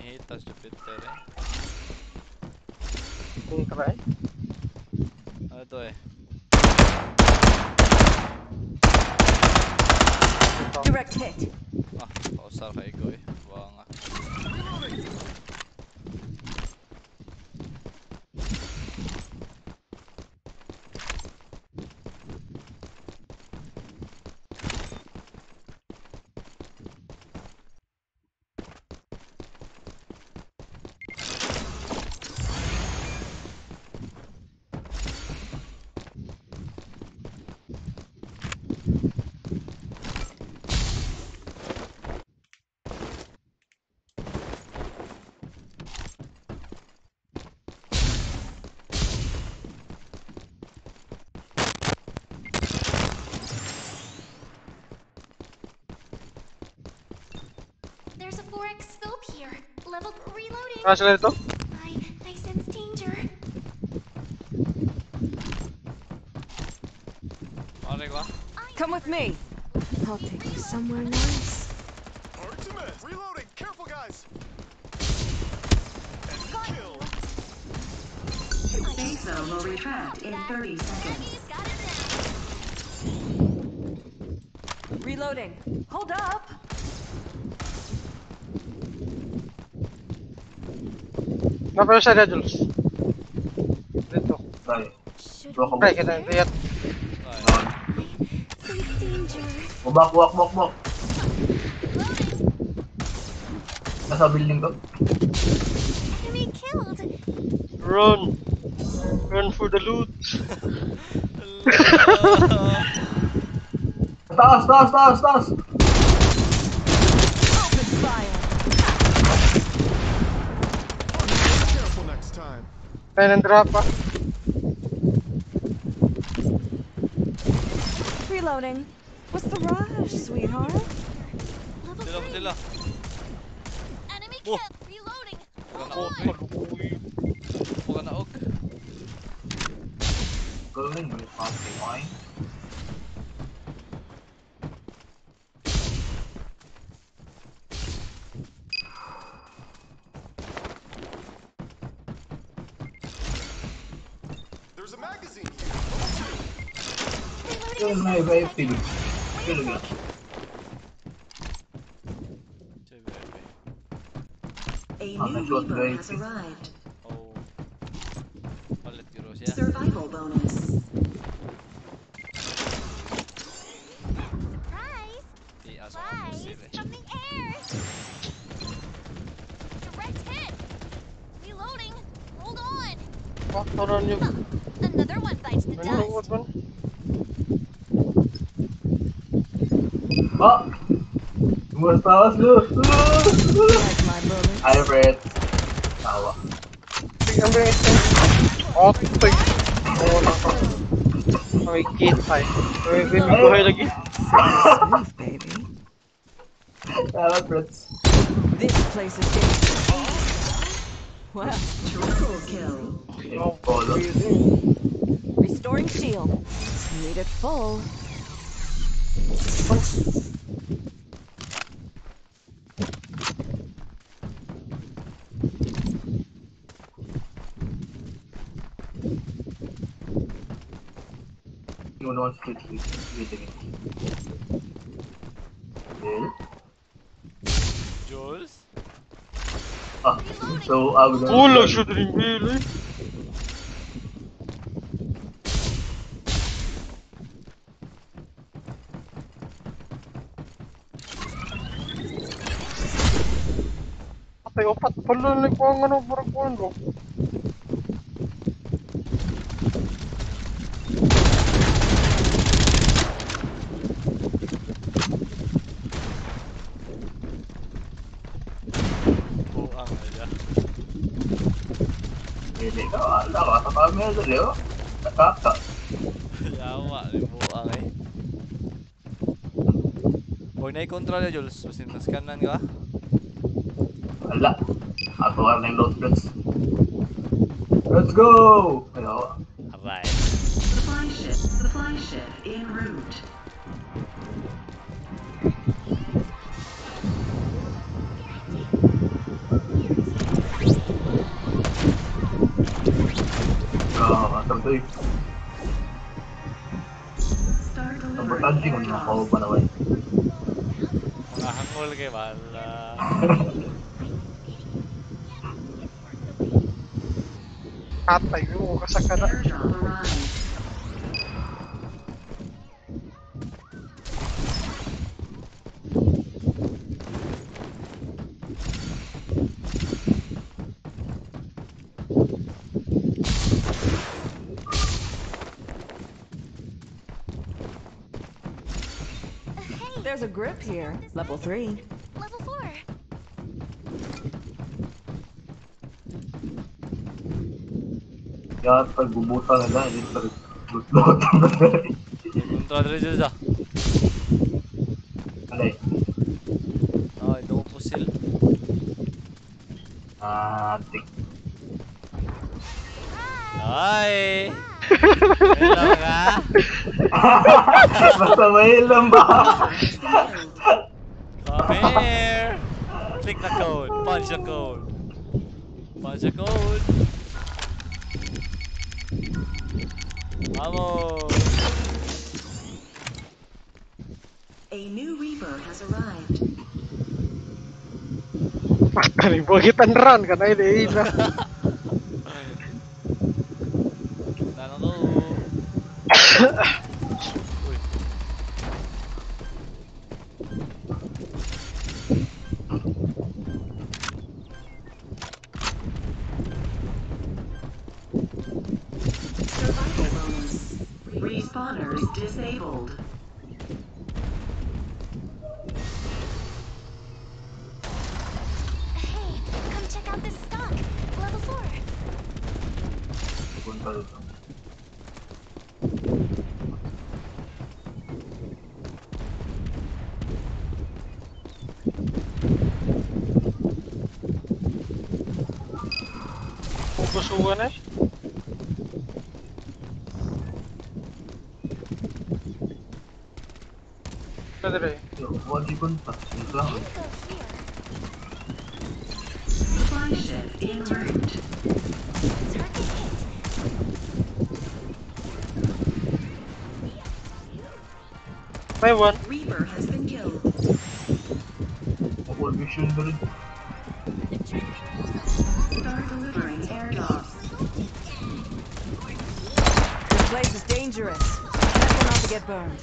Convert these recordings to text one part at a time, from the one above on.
Hinihitas Jupiter eh. Kontra eh. Ano to eh? Direct hit. Ah, pausar kay ko eh. Baka nga. There's a 4x scope here. Level reloading. Ah, sila ito? I sense danger. Pare ko ah. Come with me. I'll take you somewhere nice. Ultimate! Reloading! Careful, guys! Enemy kill! Safe zone will retract in 30 seconds. Got it now. Reloading. Hold up. Napalo siya na, Jules. Dito. Tayo. Should Bro, Ay, kita yung tiyat. Ay. sense danger. Bak. Nasa building to. Enemy killed. Run! Run for the loot! Taas! Open fire. Careful next time. Kaya nang drop ah. Reloading. What's the rush, sweetheart? Level Sila, 3. sila. Enemy Oh. killed. Reloading. Baka Hold naog on. eh. Baka naog. Galing, may something wine. There's a magazine here. Level 2. Yun, may feel nga. A Ah, new nag-shot Reaper guys. has arrived. Oh. Palit giro siya. Survival bonus. Surprise. Di aso ka mo Flies sila. from the air. Direct hit. Reloading. Hold on. Oh, taran yung... Another one bites the Ano, dust. what man? Ba! Tumastawas lo! Like my bullets. Hi, Fred. Tawa. Tingnan mo yung extend. Oh, tig. Oo, nako. Okay, kit tayo. May buhay lagi. Smooth, baby. Tawa, Fred. This place is dangerous. Well, Triple kill. Oh, Polo. freezing. restoring shield. Need it full. You know, split waiting. Well, Jules? so I will. Kulang siya din really. Patay, opat pala na ko ang ano, parang ko ano. Buang aja. Hindi ka, wala ka. Sa kami, dali oh. Nakaka. Yawa, buang eh. Huwag na i-control ya, Jules. Masin naskanan ka. Wala. Ako ka na yung load splits. Let's go! Hello. Alright. Supply ship en route. ito eh. Start Ang delivering importante kung nakakuha pa naman. Mga hangol kay Bala. Katay mo ka sa kana. airdrop arrived. Hey, There's a grip here. Level 3. level 4. Kaya pagbubuta na lang, hindi pa gusto. Kontra diri dyan sa. Alay. Oh, ito ko pusil. Tik. Ay! Hello ka? Basta may lang ba? Come here! Click the code. Punch the code. Punch the code. Vamos! A new Reaper has arrived. Kalibugitan ron ka na ina. Tanong to. Uy. Survival bonus. Respawners disabled. Hey, come check out this stock. Level 4. Punta dito. Pupusugan eh. Kadre. Huwag di punta. Dito lang. Can go here. Supply ship en route. Target hit. May one. Reaper has been killed. All vision na rin. Start delivering airdrops. This place is dangerous. Careful not to get burned.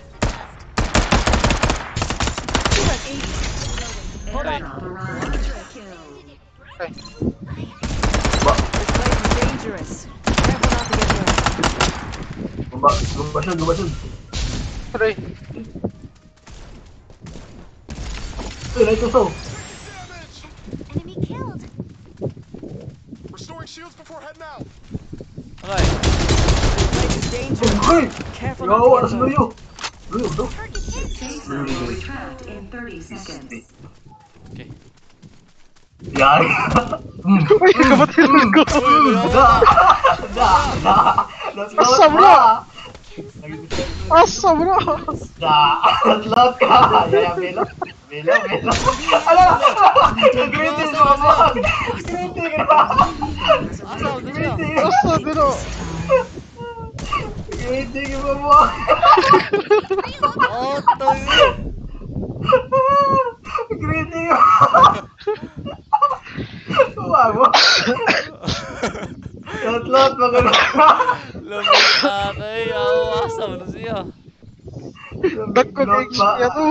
Airdrop arrived. Kill. Okay. This place is dangerous. Careful not to get burned. Gumba siya. Kadre. Ay, naitusaw. Damage! Enemy killed. Restoring shields before heading out. Okay. This place is dangerous. Ay! Careful Gawa, not to alas get na burned. yun. Luyo, do. Target hit. Safe zone will retract in 30 seconds. Okay. Yan. Uy, kapatid ko. Asam na! Asam na! Lahat ka! Yaya, Belo. Ala! Greeting mo mo! Greeting ka! Asa, dito na. Asa dito? Greeting mo mo! Oh, tayo. Greeting mo! Wago! Lahat mga Lamig tatay. Asa mo na siya. Dagko ng XP to.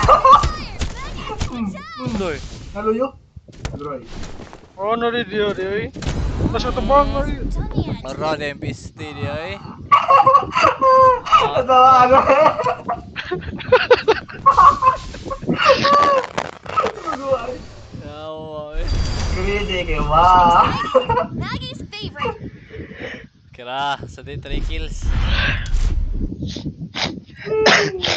Doy. Halo yo? Droy. Oh, no rin yun eh. Nasa tabang na rin. Done yet. Marad yung piste niya eh. Natawa ano eh? Yawa eh. Greeting ka ba? Maggie's favorite. Kira, sa day 3 kills.